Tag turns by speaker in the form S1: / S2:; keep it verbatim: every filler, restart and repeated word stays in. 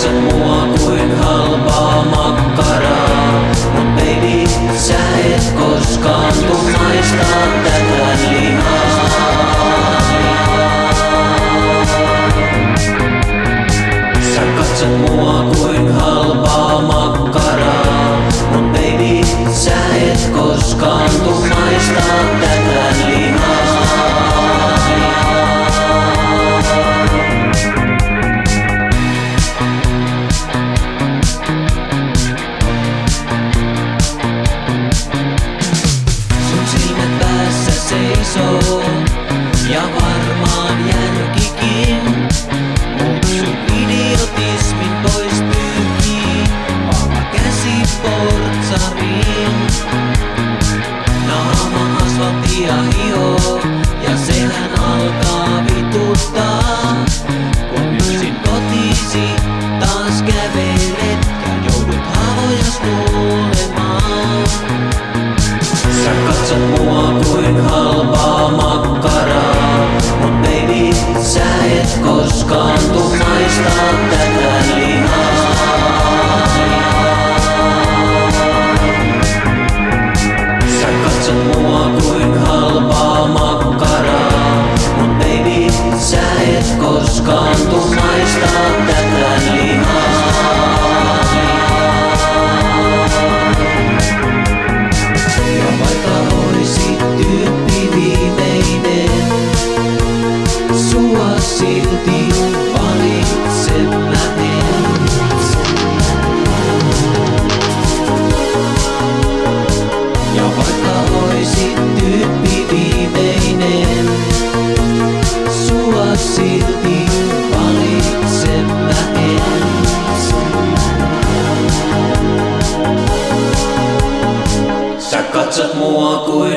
S1: katsot mua kuin halpaa makkaraa, mut baby, sä et koskaan tuu maistaa tätä lihaa. Sä katsot mua kuin halpaa makkaraa, mut baby, sä et koskaan tuu maistaa tätä lihaa. Seisoo, ja varmaan järkikin, mut sun idiotismin pois pyyhkii vahva käsi portsariin. Naama asfalttia hioo, ja sehän alkaa vituttaa, kun yksin kotisi taas kävelet ja joudut haavojas kuulemaan. Sä katsot mua kuin halpaa makkaraa, mut baby, sä et koskaan tuu maistaa tätä lihaa. Sä katsot mua kuin halpaa makkaraa, mut baby, sä et koskaan tuu maistaa tätä lihaa. Silti valitse mä en. Ja vaikka oisit tyyppi viimeinen, sua silti valitse mä en. Sä katsot mua kuin